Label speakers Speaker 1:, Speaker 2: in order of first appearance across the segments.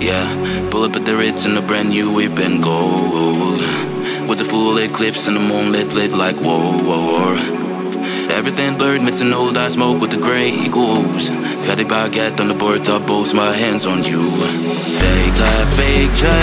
Speaker 1: yeah. Pull up at the Ritz in a brand new whip and go. With a full eclipse and the moonlit lit like whoa. Everything blurred, mixed an old eye smoke with the grey goose. Fatty baguette on the board top, both my hands on you. Fake that picture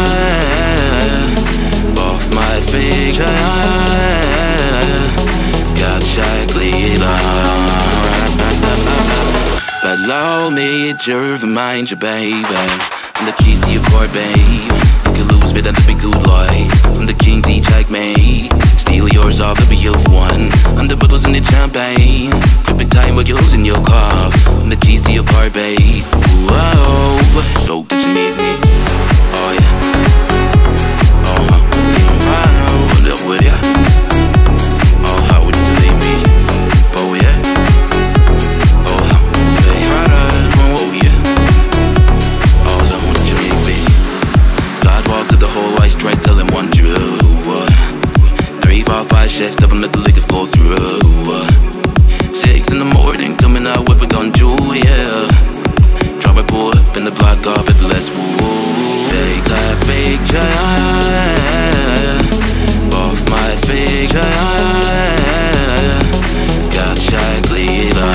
Speaker 1: off my fiction. Got shy glitter. But allow me to remind you, baby, I'm the keys to your car, babe. You can lose, but that'll be good life. I'm the king, take me. Steal yours off, let me use one. I'm the bottles in the champagne. Could be time where you're losing your car. I'm the keys to your car, babe. Whoa, so did you need me? Oh yeah. What up with ya? Oh, how would you leave me? Oh yeah. Oh, how they oh yeah. Oh, how would you leave me? God walked to the whole way straight till him one drew. 3, 4, 5, 6, 7, let the liquor flow through. 6 in the morning, tell me now what we gon' do, yeah. Drop my pull up in the black carpet, let's move. Take that picture off my fiction. Got shy glitter.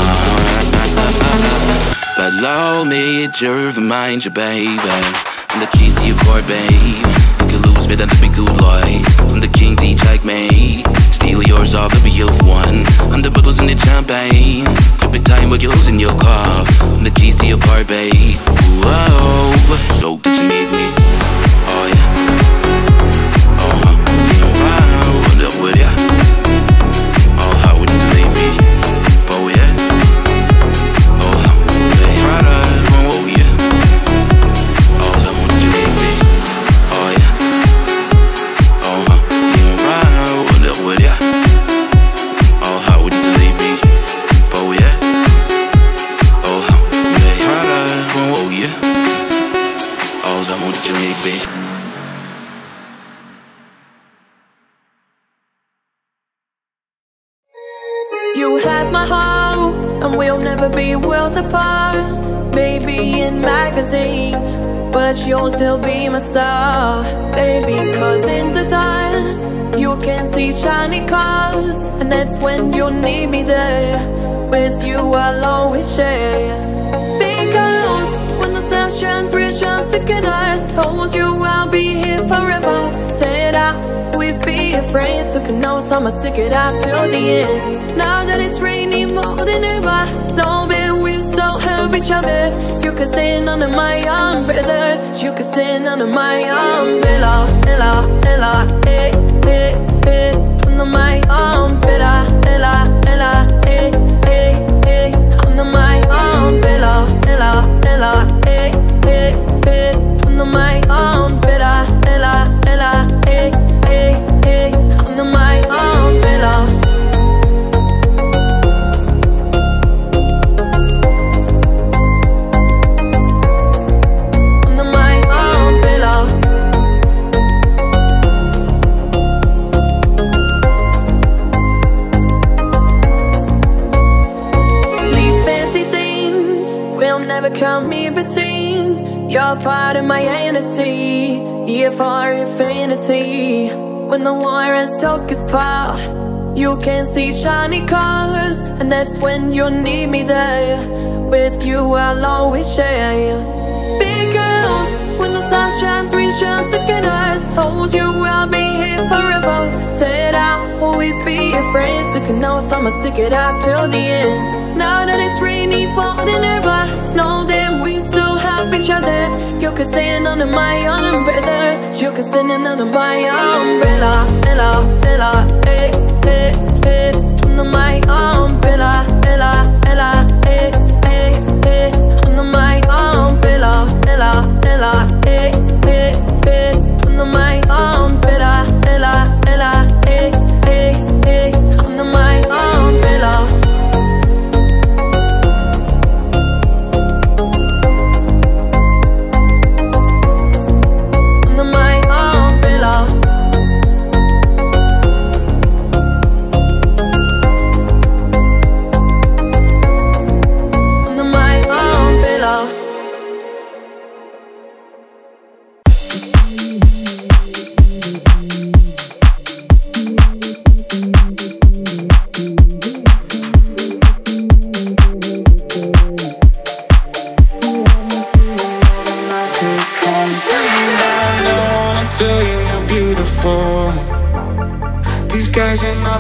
Speaker 1: But allow me to remind you, baby, I'm the keys to your car, babe. You can lose me, that'll be good life. I'm the king, take me. Steal yours off, let me use one. I'm the bottles in the champagne. Could be time where you're losing your car. I'm the keys to your car, babe. Whoa, so did you need me? Oh yeah. Oh wow, what up with ya? Oh, how would you leave me? Oh yeah. Oh how they oh yeah. Oh, how would you leave me? Oh yeah. Oh wow, what up with ya? Oh, how would you leave me? Oh yeah. Oh how they oh yeah. Oh, how would you leave me?
Speaker 2: You had my heart, and we'll never be worlds apart. Maybe in magazines, but you'll still be my star. Baby, cause in the dark you can see shiny cars, and that's when you'll need me there. With you I'll always share. Because when the sun shines, reach up together. Told you I'll be here forever. Said I'll always be a friend. Took a note, I'ma stick it out till the end. Now that it's raining more than ever, don't be, we still have each other. You can stand under my umbrella. You can stand under my umbrella. Ella, Ella, eh, eh, eh. Under my umbrella. Ella, Ella, eh, eh, eh. Under my umbrella. Ella, Ella, eh, eh, eh. Under my umbrella. Ella, Ella, eh, eh, eh. Under my umbrella. Never come me between. You're part of my entity, here for infinity. When the war has took its part, you can see shiny cars, and that's when you need me there. With you I'll always share. Because when the sun shines, we shine together. Told you I'll be here forever. Said I'll always be a friend. Took an oath, I'ma stick it out till the end. Now that it's rainy more than ever, know that we still have each other. You can stand under my umbrella. You can stand under my umbrella. Ella, Ella, eh, eh, eh. Under my umbrella. Ella, Ella, eh, eh, eh. Under my umbrella. Ella, Ella, eh, eh, eh. Under my umbrella. Ella, Ella, eh, eh, eh. Under my umbrella.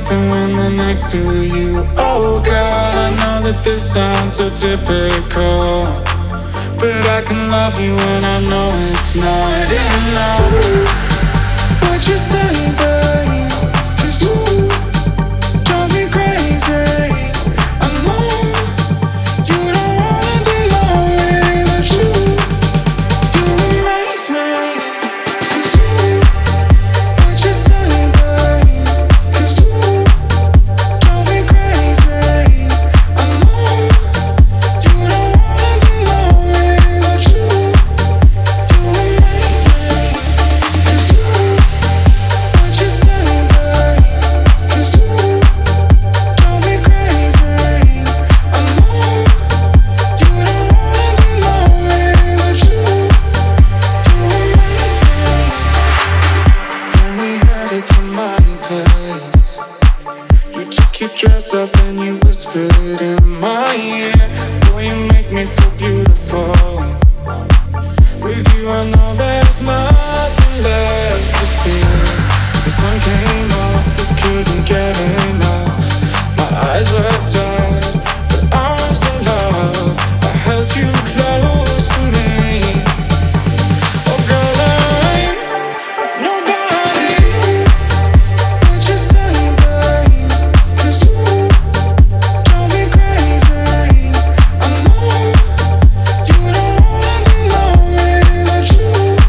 Speaker 3: nothing when they're next to you. Oh God, I know that this sounds so typical, but I can love you when I know it's not enough. What you say, babe? 'Cause you drive me crazy. I know you don't wanna be lonely, but you amaze me. 'Cause you, what you say, babe? 'Cause you drive me crazy. I know you don't wanna be lonely, but you amaze me. 'Cause you, what you say, babe? 'Cause you drive me crazy. I know you don't wanna be lonely, but you amaze me. Then we headed to my place. You took your dress off and you whispered it in my ear. Boy, you make me feel beautiful. With you I know there's nothing left to fear. The sun came up, we couldn't get enough. My eyes were tired, but I was in love. I held you close to me. Oh girl, there ain't nobody. What you say, babe? 'Cause you drive me crazy. I know you don't wanna be lonely, but you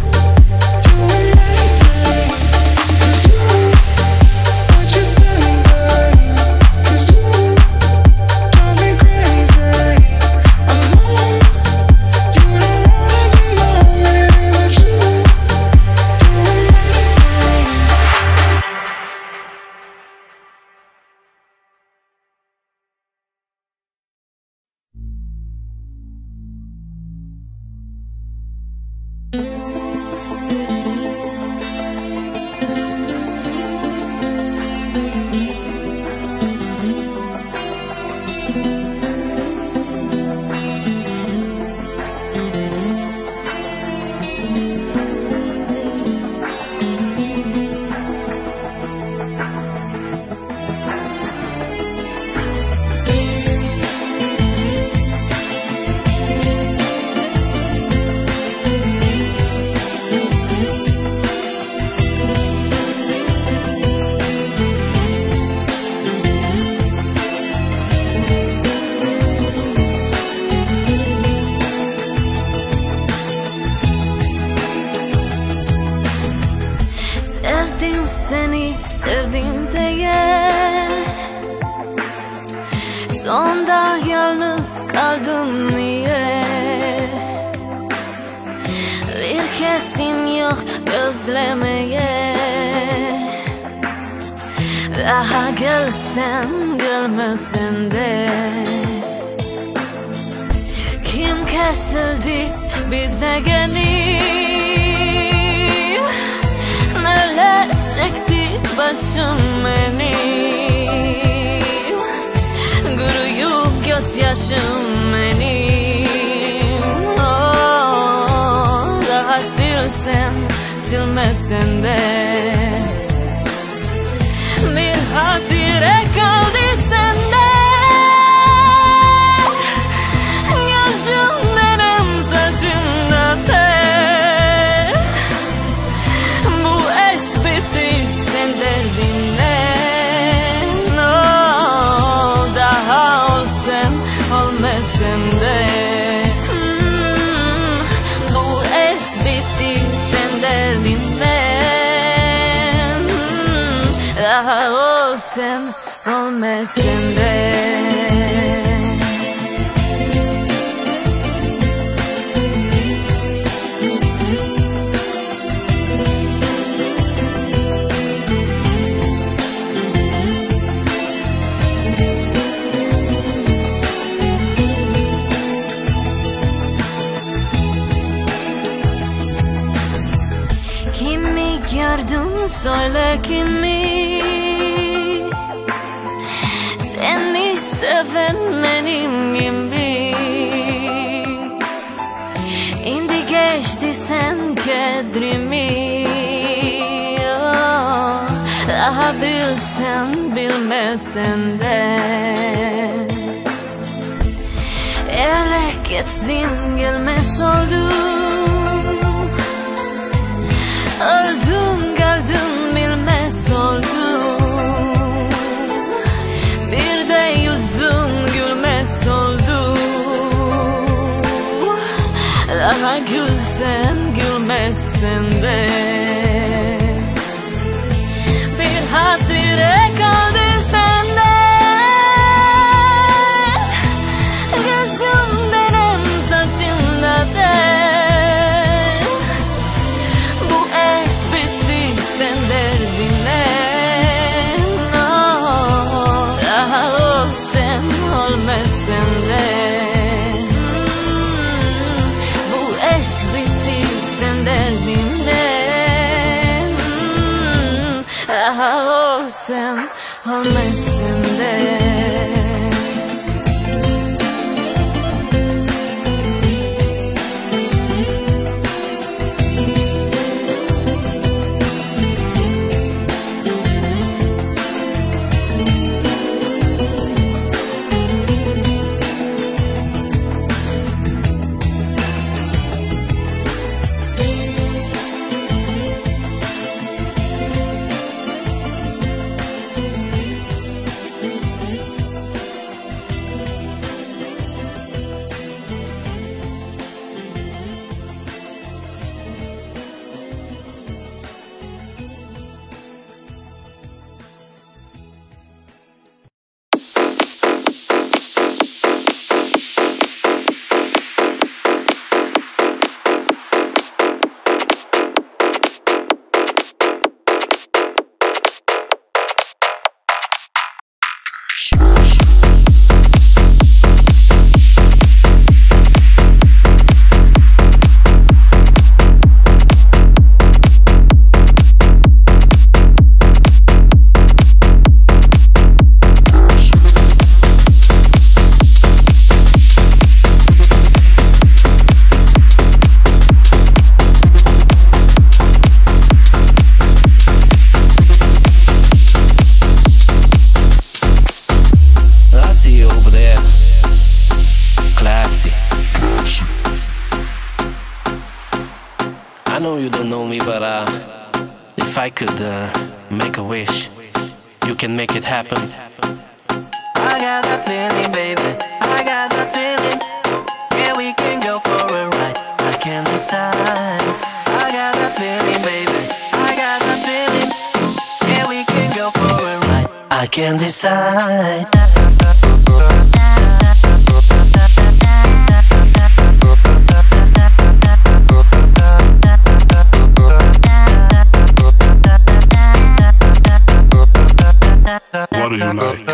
Speaker 3: amaze me. 'Cause you, what you say, babe? 'Cause you drive me crazy. I know you don't wanna be lonely, but you amaze me.
Speaker 2: Sevdim seni, sevdim diye. Sonda yalnız kaldım niye? Bir kesim yok gözlemeye. Daha gelsen gelmesen de. Kim kesildi bize gelip? Neler çekti başım benim, kuruyup gözyaşım benim. Oh, daha silsen silmesen de bir hatire kaldı sende. Gözümden saçımda tel. Bu eş bitti sen derdinle. No, daha olsam olmasam de. Bu eş bitti sen derdinle. Daha olsam olmasam de. Kimi gördün söyle kimi? Seni seven benim gibi. İndi geçti sen kedrimi. Oh, daha bilsen bilmem. senden. Eleket gelmez oldum, öldüm kaldım bilmez oldum. Bir de yüzüm gülmez oldu. Daha gülsen gülmezsen de bir hatire kaldı senden. Gözümden hem saçımda de bu eş bitti sen derdinle. Oh, daha o sen olmazsan de bu eş bitti sen derdinle. Daha o sen olmazsan de.
Speaker 4: I know you don't know me, but if I could make a wish, you can make it happen.
Speaker 5: I got that feeling, baby, I got that feeling. Yeah, we can go for a ride, I can't decide. I got that feeling, baby, I got that feeling. Yeah, we can go for a ride, I can't decide.
Speaker 6: What do you like?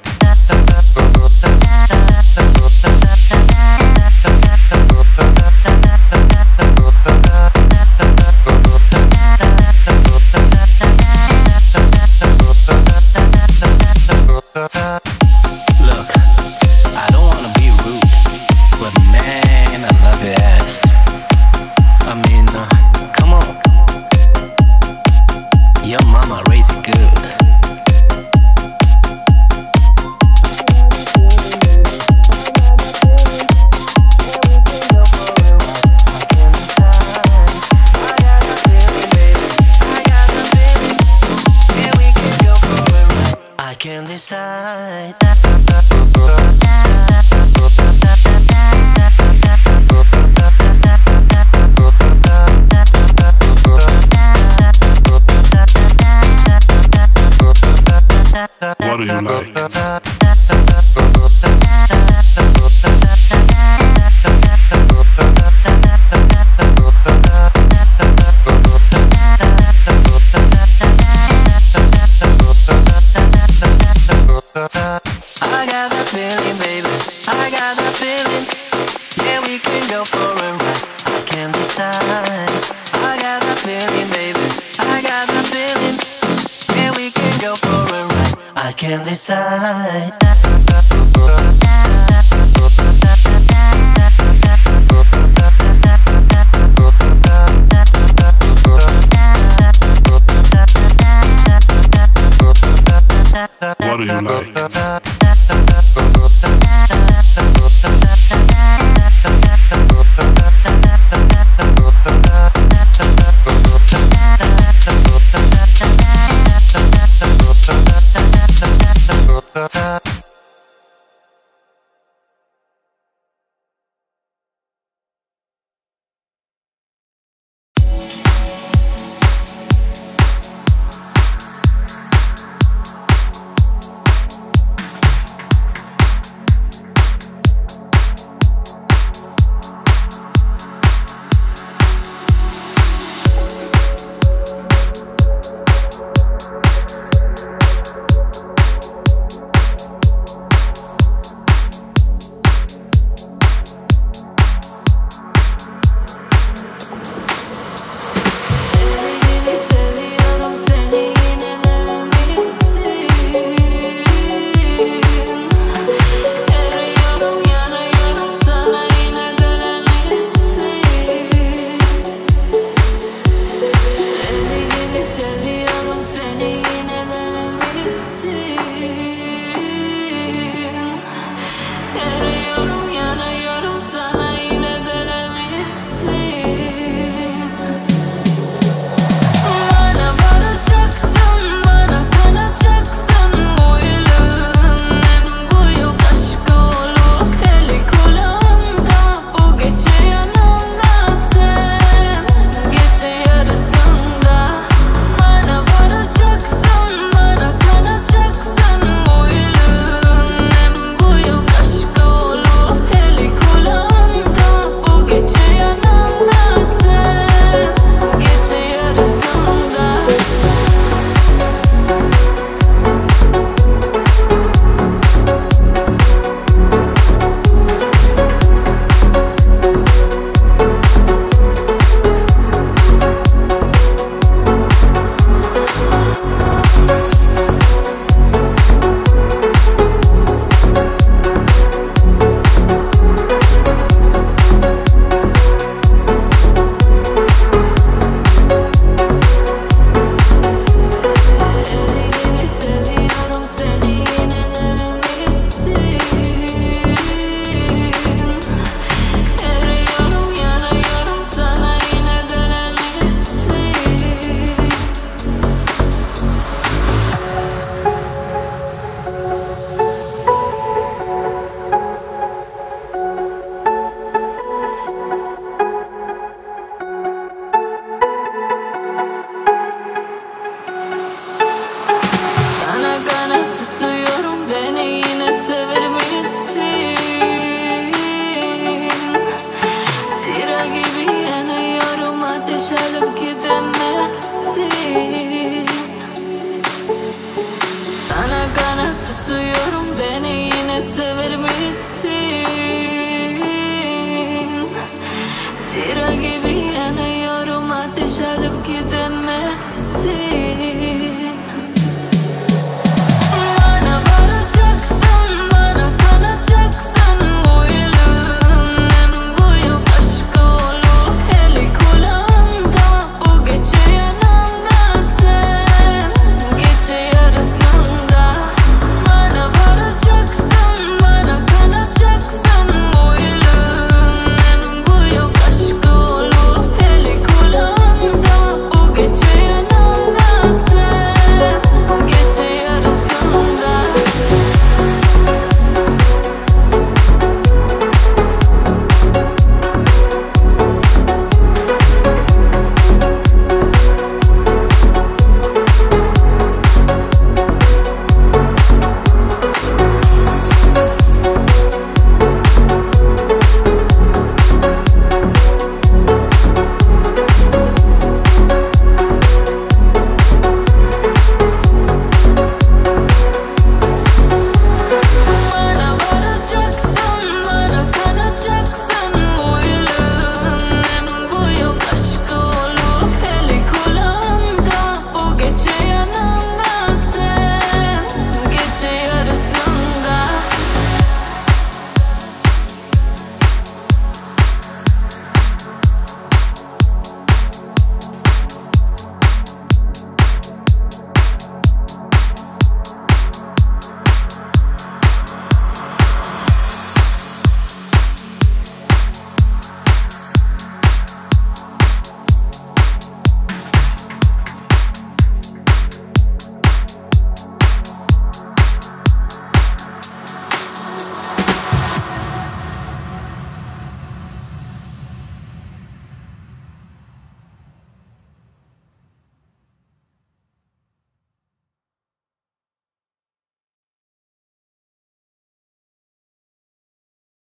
Speaker 4: Your mama raised it good.
Speaker 5: I can't decide.
Speaker 6: What do you like?
Speaker 5: I got that feeling, baby, I got that feeling. Yeah, we can go for a ride, I can't decide. I got that feeling, baby, I got that feeling. Yeah, we can go for a ride, I can't decide.
Speaker 6: What do you like?
Speaker 2: can.